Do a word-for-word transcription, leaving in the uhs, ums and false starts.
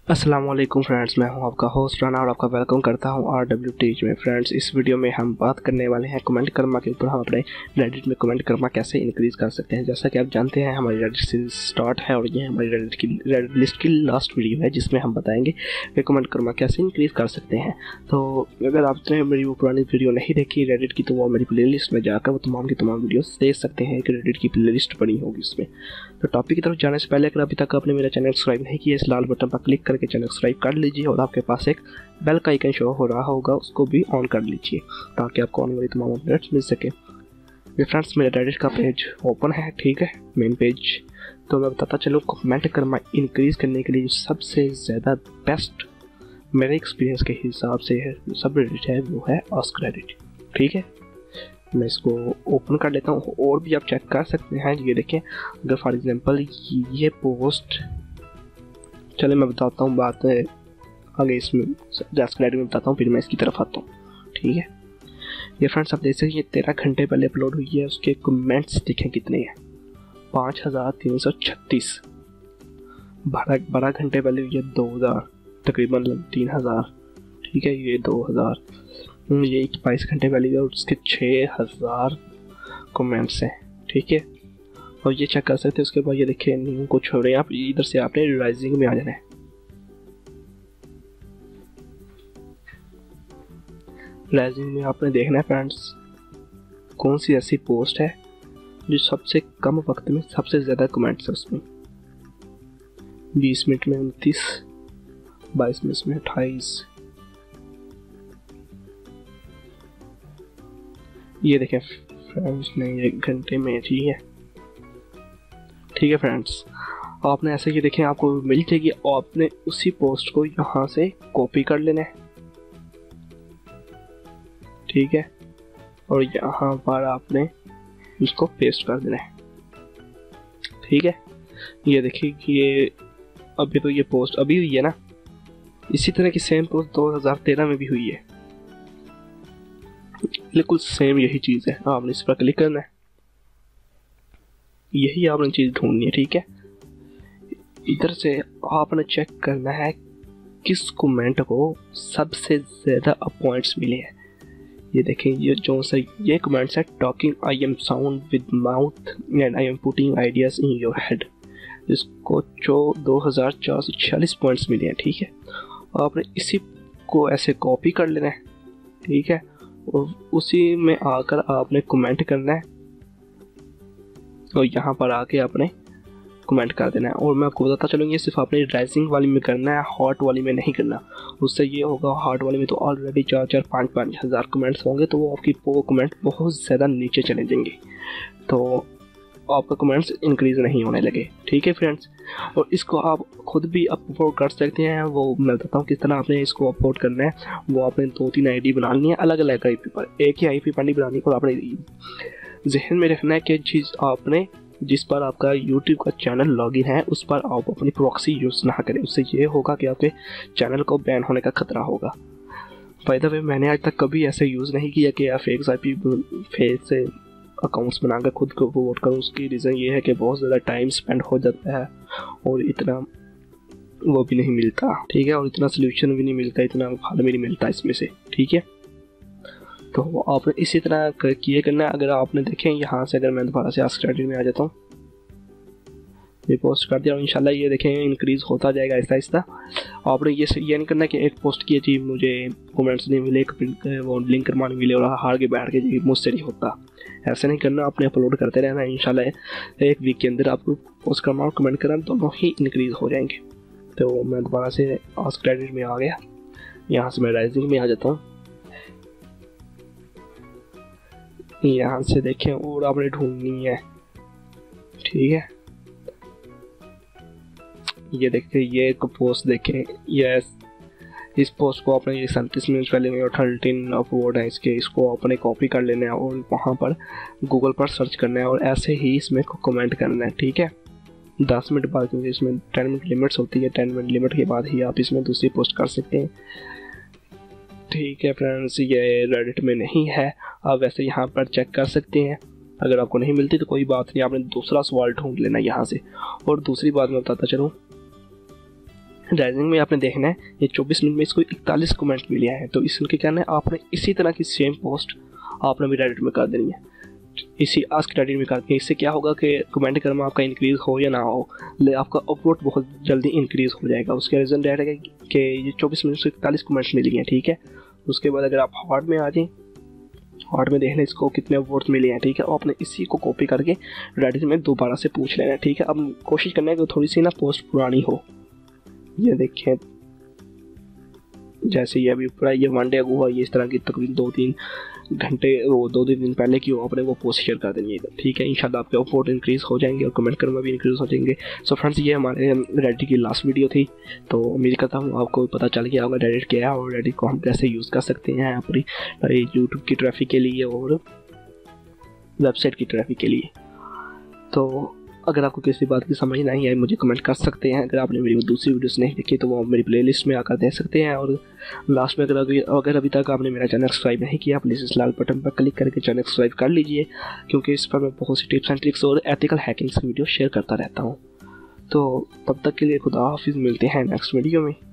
अस्सलाम वालेकुम फ्रेंड्स, मैं हूं आपका होस्ट राना और आपका वेलकम करता हूं आर डब्ल्यू टीच में। फ्रेंड्स, इस वीडियो में हम बात करने वाले हैं कमेंट कर्मा के ऊपर। हम अपने रेडिट में कमेंट कर्मा कैसे इंक्रीज़ कर सकते हैं। जैसा कि आप जानते हैं, हमारी रेडिट सीरीज स्टार्ट है और ये हमारी रेडिट की रेडिट लिस्ट की लास्ट वीडियो है जिसमें हम बताएंगे कि कमेंट कर्मा कैसे इंक्रीज़ कर सकते हैं। तो अगर आपने मेरी वो पुरानी वीडियो नहीं देखी रेडिट की, तो वो मेरी प्ले लिस्ट में जाकर वो तमाम की तमाम वीडियोस देख सकते हैं कि रेडिट की प्ले लिस्ट बनी होगी उसमें। तो टॉपिक की तरफ जाने से पहले अगर अभी तक आपने मेरा चैनल सब्सक्राइब नहीं किया, इस लाल बटन पर क्लिक करके चैनल सब्सक्राइब कर लीजिए और आपके पास एक बेल का आइकन शो हो रहा होगा, उसको भी ऑन कर लीजिए ताकि आपको आने वाली तमाम अपडेट्स मिल सके। ये फ्रेंड्स, मेरा रेडिट का पेज ओपन है, ठीक है, मेन पेज। तो मैं बताता चलूँ कमेंट कर्मा इंक्रीज़ करने के लिए जो सबसे ज़्यादा बेस्ट मेरे एक्सपीरियंस के हिसाब से है सब रेडिट है, वो है आस्क रेडिट। ठीक है, मैं इसको ओपन कर लेता हूँ और भी आप चेक कर सकते हैं। ये देखें, अगर फॉर एग्जांपल ये पोस्ट, चले मैं बताता हूँ बात आगे इसमें आस्क रेडिट में बताता हूँ, फिर मैं इसकी तरफ आता हूँ। ठीक है, ये फ्रेंड्स आप देख सकते हैं ये तेरह घंटे पहले अपलोड हुई है। उसके कमेंट्स देखें कितने हैं, पाँच हज़ार तीन सौ छत्तीस। बारह बारह घंटे पहले हुई है दो हज़ार, तकरीबन तीन हज़ार। ठीक है, ये दो हज़ार, ये बाईस घंटे पहले और उसके छः हज़ार कमेंट्स हैं। ठीक है, और ये चेक कर सकते हैं। उसके बाद ये देखिए न्यू को छोड़े आप, इधर से आपने राइजिंग में आ जाना है। राइजिंग में आपने देखना है फ्रेंड्स कौन सी ऐसी पोस्ट है जो सबसे कम वक्त में सबसे ज़्यादा कमेंट्स है उसमें। बीस मिनट में उनतीस, बाईस मिनट में अट्ठाईस। ये देखें फ्रेंड्स, नहीं एक घंटे में। ठीक है ठीक है फ्रेंड्स, आपने ऐसे ये देखें आपको मिल जाएगी और आपने उसी पोस्ट को यहाँ से कॉपी कर लेना है। ठीक है, और यहाँ पर आपने इसको पेस्ट कर देना है। ठीक है, ये देखिए कि ये अभी तो ये पोस्ट अभी हुई है ना, इसी तरह की सेम पोस्ट दो हज़ार तेरह में भी हुई है, बिल्कुल सेम यही चीज़ है। आपने इस पर क्लिक करना है, यही आपने चीज़ ढूंढनी है। ठीक है, इधर से आपने चेक करना है किस कमेंट को सबसे ज़्यादा पॉइंट्स मिले हैं। ये देखें, ये जो सा ये कमेंट्स है, talking I am sound with mouth and I am putting ideas in your head. इसको जो दो हज़ार चार सौ छियालीस पॉइंट्स मिले हैं। ठीक है, आपने इसी को ऐसे कॉपी कर लेना है। ठीक है, और उसी में आकर आपने कमेंट करना है और यहाँ पर आके आपने कमेंट कर देना है। और मैं आपको बताता चलूँगी, ये सिर्फ आपने राइजिंग वाली में करना है, हॉट वाली में नहीं करना। उससे ये होगा, हॉट वाली में तो ऑलरेडी चार चार पाँच पाँच हज़ार कमेंट्स होंगे, तो वो आपकी वो कमेंट बहुत ज़्यादा नीचे चले जाएंगे, तो आपका कमेंट्स इंक्रीज़ नहीं होने लगे। ठीक है फ्रेंड्स, और इसको आप खुद भी अपलोड कर सकते हैं। वो मैं बताता हूँ किस तरह आपने इसको अपलोड करना है। वो आपने दो तीन आईडी बनानी है, अलग अलग आई पी पर, एक ही आई पी पर नहीं बनानी। और आपने जहन में रखना है कि चीज़ आपने जिस पर आपका यूट्यूब का चैनल लॉगिन है उस पर आप अपनी प्रॉक्सी यूज़ ना करें। उससे ये होगा कि आपके चैनल को बैन होने का खतरा होगा। बाय द वे, मैंने आज तक कभी ऐसे यूज़ नहीं किया कि आप फेक आई पी फेक से अकाउंट्स बनाकर खुद को वोट करूँ। उसकी रीज़न ये है कि बहुत ज़्यादा टाइम स्पेंड हो जाता है और इतना वो भी नहीं मिलता। ठीक है, और इतना सोल्यूशन भी नहीं मिलता, इतना फल भी नहीं मिलता इसमें से। ठीक है, तो आपने इसी तरह किए करना है। अगर आपने देखें यहाँ से, अगर मैं दोबारा से आस्क रेडिट में आ जाता हूँ, ये पोस्ट कर दिया और इंशाल्लाह ये देखें इंक्रीज़ होता जाएगा आहिस्ता आहिस्ता। आपने ये ये नहीं करना कि एक पोस्ट की थी मुझे कमेंट्स नहीं मिले, वो लिंक करवाने मिले और हार के बैठ के जी मुझसे नहीं होता, ऐसा नहीं करना। आपने अपलोड करते रहना है, इंशाल्लाह एक वीक के अंदर आपको पोस्ट करना और कमेंट करना दोनों ही इंक्रीज़ हो जाएंगे। तो मैं दोबारा से आस्क रेडिट में आ गया, यहाँ से मैं राइजिंग में आ जाता हूँ। यहाँ से देखें और आपने ढूंढनी है। ठीक है, ये देखें, ये एक पोस्ट देखें, ये इस पोस्ट को आपने ये सैंतीस मिनट पहले में थर्टीन अपलोड है इसके, इसको आपने कॉपी कर लेना है और वहाँ पर गूगल पर सर्च करना है और ऐसे ही इसमें कमेंट करना है। ठीक है, दस मिनट बाद, क्योंकि इसमें टेन मिनट लिमिट्स होती है, टेन मिनट लिमिट के बाद ही आप इसमें दूसरी पोस्ट कर सकते हैं। ठीक है फ्रेंड्स, ये रेडिट में नहीं है, आप वैसे यहाँ पर चेक कर सकते हैं। अगर आपको नहीं मिलती तो कोई बात नहीं, आपने दूसरा सवाल ढूंढ लेना यहाँ से। और दूसरी बात मैं बताता चलूँ, राइजिंग में आपने देखना है ये चौबीस मिनट में इसको इकतालीस कमेंट मिले हैं, तो इसके कहना है आपने इसी तरह की सेम पोस्ट आपने भी रेडिट में कर देनी है, इसी आज के रेडिट में करके। इससे क्या होगा कि कमेंट करना आपका इंक्रीज़ हो या ना हो, ले आपका अपवोट बहुत जल्दी इंक्रीज़ हो जाएगा। उसके रीज़न रहेगा कि ये चौबीस मिनट से इकतालीस कमेंट्स मिल गए हैं, ठीक है। उसके बाद अगर आप हार्ड में आ जाएँ, हार्ड में देखना इसको कितने वोट मिले हैं, ठीक है। आपने इसी को कॉपी करके रेडिट में दोबारा से पूछ लेना है, ठीक है। अब कोशिश करना है कि थोड़ी सी ना पोस्ट पुरानी हो। ये देखें जैसे ये अभी पूरा ये वन डे हुआ, ये इस तरह की तकरीबन दो तीन घंटे वो दो तीन दिन पहले की हो, आपने वो पोस्ट शेयर कर देनी है, ठीक है। इंशाल्लाह आपके वोट इंक्रीज़ हो जाएंगे और कमेंट करना भी इंक्रीज़ हो जाएंगे। सो फ्रेंड्स, ये हमारे रेडिट की लास्ट वीडियो थी, तो उम्मीद करता हूँ आपको पता चल गया होगा रेडिट क्या है और रेडिट को हम कैसे यूज़ कर सकते हैं अपनी यूट्यूब की ट्रैफिक के लिए और वेबसाइट की ट्रैफिक के लिए। तो अगर आपको किसी बात की समझ नहीं आई मुझे कमेंट कर सकते हैं। अगर आपने मेरी दूसरी वीडियोस नहीं देखी तो वो मेरी प्लेलिस्ट में आकर देख सकते हैं। और लास्ट में अगर अभी अगर अभी तक आपने मेरा चैनल सब्सक्राइब नहीं किया, प्लीज़ इस लाल बटन पर क्लिक करके चैनल सब्सक्राइब कर लीजिए, क्योंकि इस पर मैं बहुत सी टिप्स एंड ट्रिक्स और एथिकल हैकिंग्स की वीडियो शेयर करता रहता हूँ। तो तब तक के लिए खुदा हाफिज़, मिलते हैं नेक्स्ट वीडियो में।